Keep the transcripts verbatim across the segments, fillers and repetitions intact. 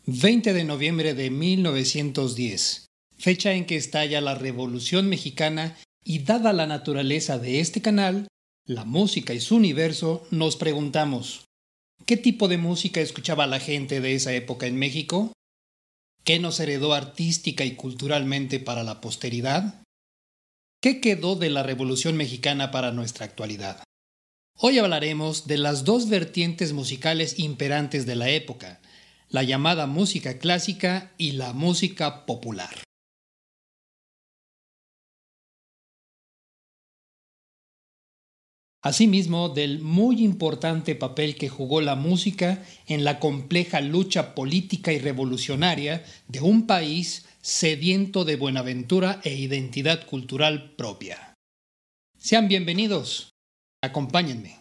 veinte de noviembre de mil novecientos diez, fecha en que estalla la Revolución Mexicana, y dada la naturaleza de este canal, la música y su universo, nos preguntamos: ¿qué tipo de música escuchaba la gente de esa época en México? ¿Qué nos heredó artística y culturalmente para la posteridad? ¿Qué quedó de la Revolución Mexicana para nuestra actualidad? Hoy hablaremos de las dos vertientes musicales imperantes de la época, la llamada música clásica y la música popular. Asimismo, del muy importante papel que jugó la música en la compleja lucha política y revolucionaria de un país sediento de buenaventura e identidad cultural propia. Sean bienvenidos. Acompáñenme.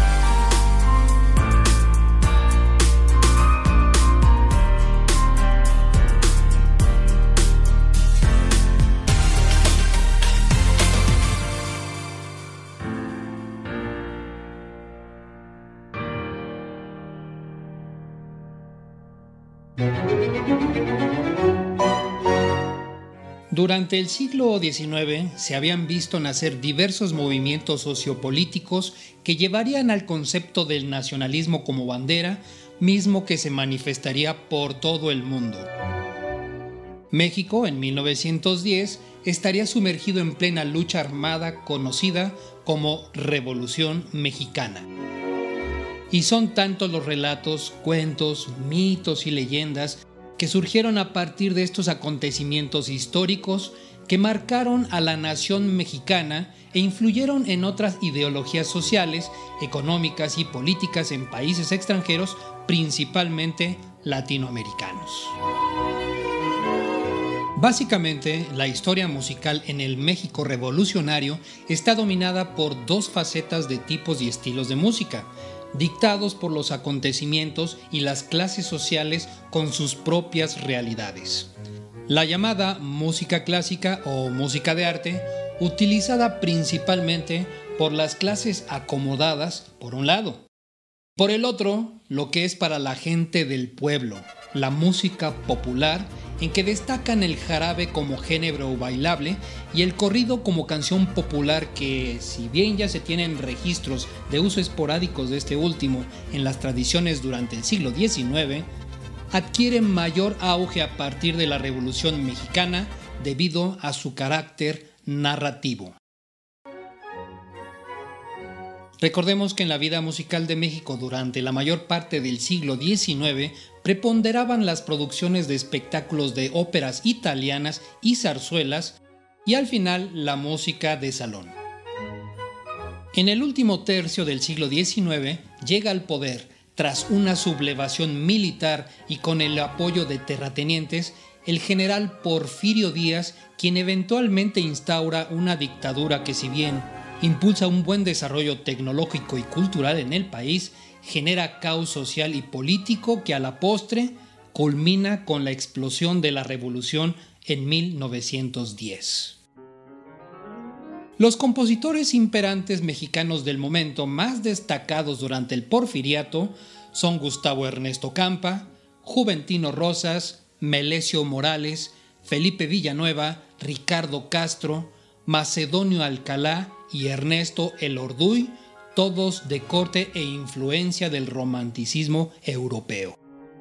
Durante el siglo diecinueve se habían visto nacer diversos movimientos sociopolíticos que llevarían al concepto del nacionalismo como bandera, mismo que se manifestaría por todo el mundo. México, en mil novecientos diez, estaría sumergido en plena lucha armada conocida como Revolución Mexicana. Y son tantos los relatos, cuentos, mitos y leyendas que surgieron a partir de estos acontecimientos históricos que marcaron a la nación mexicana e influyeron en otras ideologías sociales, económicas y políticas en países extranjeros, principalmente latinoamericanos. Básicamente, la historia musical en el México revolucionario está dominada por dos facetas de tipos y estilos de música, dictados por los acontecimientos y las clases sociales con sus propias realidades. La llamada música clásica o música de arte, utilizada principalmente por las clases acomodadas, por un lado. Por el otro, lo que es para la gente del pueblo, la música popular, en que destacan el jarabe como género bailable y el corrido como canción popular que, si bien ya se tienen registros de uso esporádicos de este último en las tradiciones durante el siglo diecinueve, adquiere mayor auge a partir de la Revolución Mexicana debido a su carácter narrativo. Recordemos que en la vida musical de México durante la mayor parte del siglo diecinueve preponderaban las producciones de espectáculos de óperas italianas y zarzuelas y al final la música de salón. En el último tercio del siglo diecinueve llega al poder, tras una sublevación militar y con el apoyo de terratenientes, el general Porfirio Díaz, quien eventualmente instaura una dictadura que, si bien impulsa un buen desarrollo tecnológico y cultural en el país, genera caos social y político que a la postre culmina con la explosión de la revolución en mil novecientos diez. Los compositores imperantes mexicanos del momento más destacados durante el porfiriato son Gustavo Ernesto Campa, Juventino Rosas, Melesio Morales, Felipe Villanueva, Ricardo Castro, Macedonio Alcalá y Ernesto Elorduy, todos de corte e influencia del romanticismo europeo.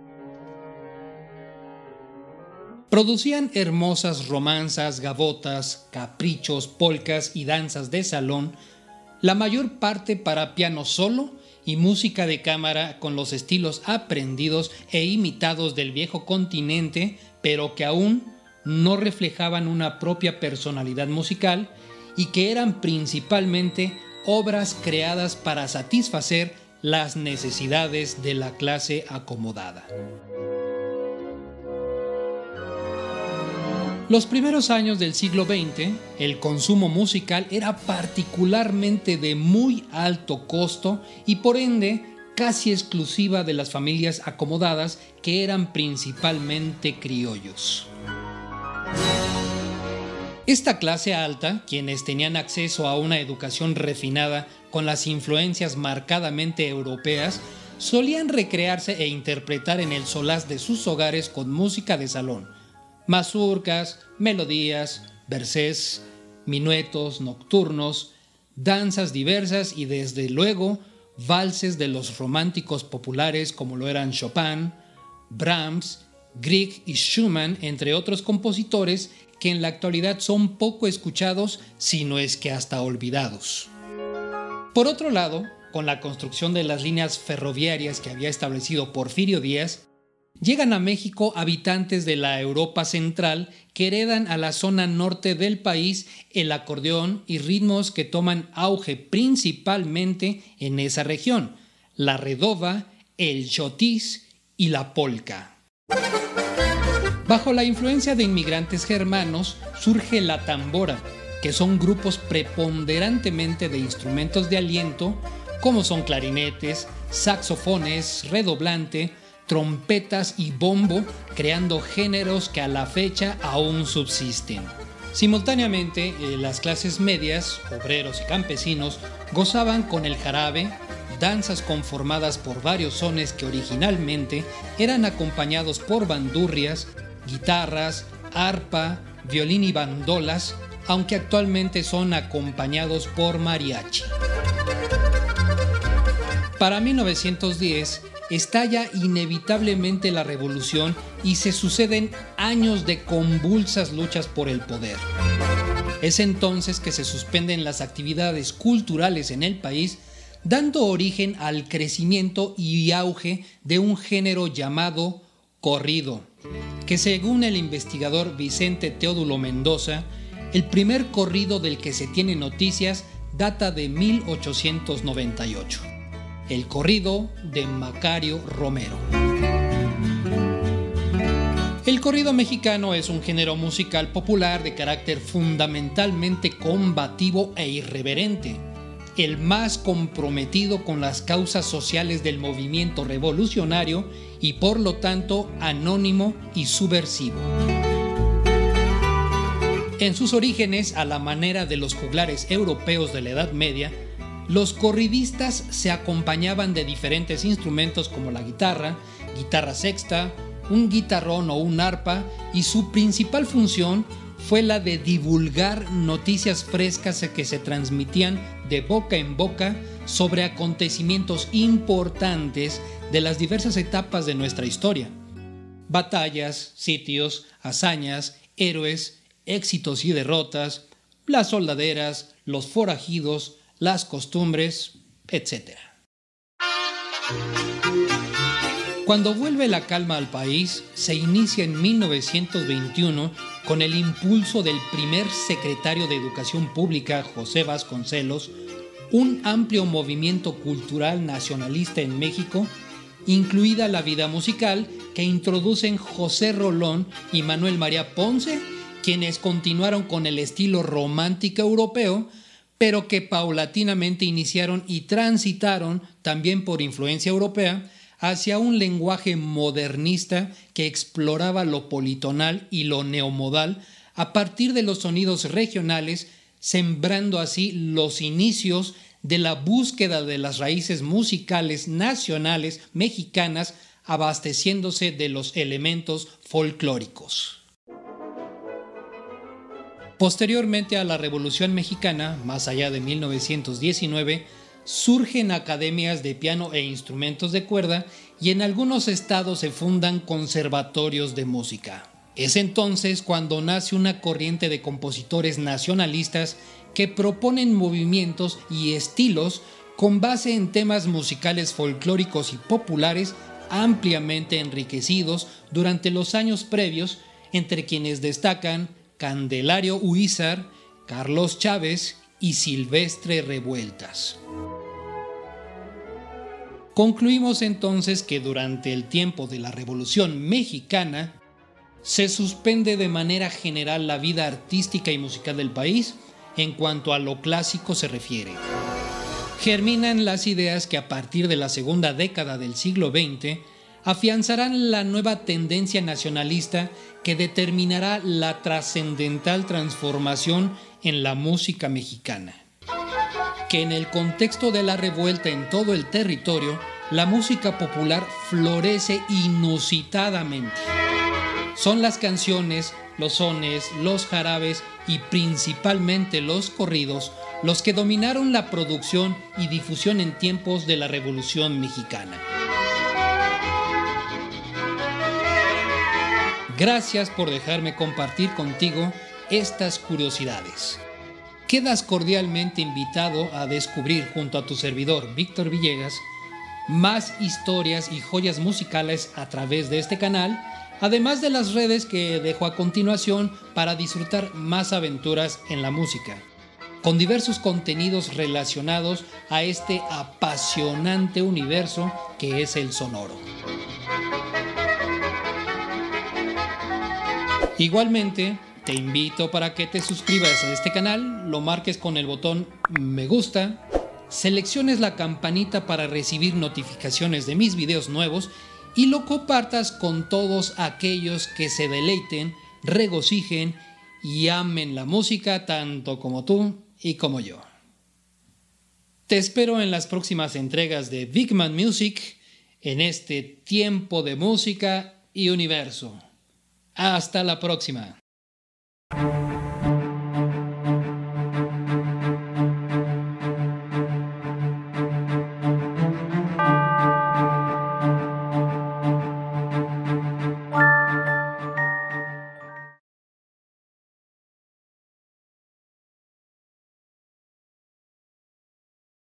Producían hermosas romanzas, gavotas, caprichos, polcas y danzas de salón, la mayor parte para piano solo y música de cámara con los estilos aprendidos e imitados del viejo continente, pero que aún no reflejaban una propia personalidad musical y que eran principalmente obras creadas para satisfacer las necesidades de la clase acomodada. Los primeros años del siglo veinte, el consumo musical era particularmente de muy alto costo y por ende casi exclusiva de las familias acomodadas que eran principalmente criollos. Esta clase alta, quienes tenían acceso a una educación refinada con las influencias marcadamente europeas, solían recrearse e interpretar en el solaz de sus hogares con música de salón, mazurcas, melodías, versés, minuetos nocturnos, danzas diversas y desde luego valses de los románticos populares como lo eran Chopin, Brahms, Grieg y Schumann, entre otros compositores que en la actualidad son poco escuchados, si no es que hasta olvidados. Por otro lado, con la construcción de las líneas ferroviarias que había establecido Porfirio Díaz, llegan a México habitantes de la Europa central que heredan a la zona norte del país el acordeón y ritmos que toman auge principalmente en esa región, la redova, el chotis y la polka. Bajo la influencia de inmigrantes germanos surge la tambora, que son grupos preponderantemente de instrumentos de aliento como son clarinetes, saxofones, redoblante, trompetas y bombo, creando géneros que a la fecha aún subsisten. Simultáneamente, eh, las clases medias, obreros y campesinos, gozaban con el jarabe, danzas conformadas por varios sones que originalmente eran acompañados por bandurrias, guitarras, arpa, violín y bandolas, aunque actualmente son acompañados por mariachi. Para mil novecientos diez estalla inevitablemente la revolución y se suceden años de convulsas luchas por el poder. Es entonces que se suspenden las actividades culturales en el país, dando origen al crecimiento y auge de un género llamado corrido, que según el investigador Vicente Teodulo Mendoza, el primer corrido del que se tiene noticias data de mil ochocientos noventa y ocho. El corrido de Macario Romero. El corrido mexicano es un género musical popular de carácter fundamentalmente combativo e irreverente, el más comprometido con las causas sociales del movimiento revolucionario y por lo tanto anónimo y subversivo. En sus orígenes, a la manera de los juglares europeos de la Edad Media, los corridistas se acompañaban de diferentes instrumentos como la guitarra, guitarra sexta, un guitarrón o un arpa, y su principal función fue la de divulgar noticias frescas que se transmitían de boca en boca sobre acontecimientos importantes de las diversas etapas de nuestra historia. Batallas, sitios, hazañas, héroes, éxitos y derrotas, las soldaderas, los forajidos, las costumbres, etcétera. Cuando vuelve la calma al país, se inicia en mil novecientos veintiuno con el impulso del primer secretario de Educación Pública, José Vasconcelos, un amplio movimiento cultural nacionalista en México, incluida la vida musical que introducen José Rolón y Manuel María Ponce, quienes continuaron con el estilo romántico europeo, pero que paulatinamente iniciaron y transitaron, también por influencia europea, hacia un lenguaje modernista que exploraba lo politonal y lo neomodal a partir de los sonidos regionales, sembrando así los inicios de la búsqueda de las raíces musicales nacionales mexicanas, abasteciéndose de los elementos folclóricos. Posteriormente a la Revolución Mexicana, más allá de mil novecientos diecinueve, surgen academias de piano e instrumentos de cuerda y en algunos estados se fundan conservatorios de música. Es entonces cuando nace una corriente de compositores nacionalistas que proponen movimientos y estilos con base en temas musicales folclóricos y populares ampliamente enriquecidos durante los años previos, entre quienes destacan Candelario Huízar, Carlos Chávez y Silvestre Revueltas. Concluimos entonces que durante el tiempo de la Revolución Mexicana se suspende de manera general la vida artística y musical del país en cuanto a lo clásico se refiere. Germinan las ideas que a partir de la segunda década del siglo veinte afianzarán la nueva tendencia nacionalista que determinará la trascendental transformación en la música mexicana, que en el contexto de la revuelta en todo el territorio la música popular florece inusitadamente. Son las canciones, los sones, los jarabes y principalmente los corridos los que dominaron la producción y difusión en tiempos de la Revolución Mexicana. Gracias por dejarme compartir contigo estas curiosidades. Quedas cordialmente invitado a descubrir junto a tu servidor Víctor Villegas más historias y joyas musicales a través de este canal, además de las redes que dejo a continuación para disfrutar más aventuras en la música, con diversos contenidos relacionados a este apasionante universo que es el sonoro. Igualmente, te invito para que te suscribas a este canal, lo marques con el botón me gusta, selecciones la campanita para recibir notificaciones de mis videos nuevos y lo compartas con todos aquellos que se deleiten, regocijen y amen la música tanto como tú y como yo. Te espero en las próximas entregas de Big Man Music en este tiempo de música y universo. Hasta la próxima.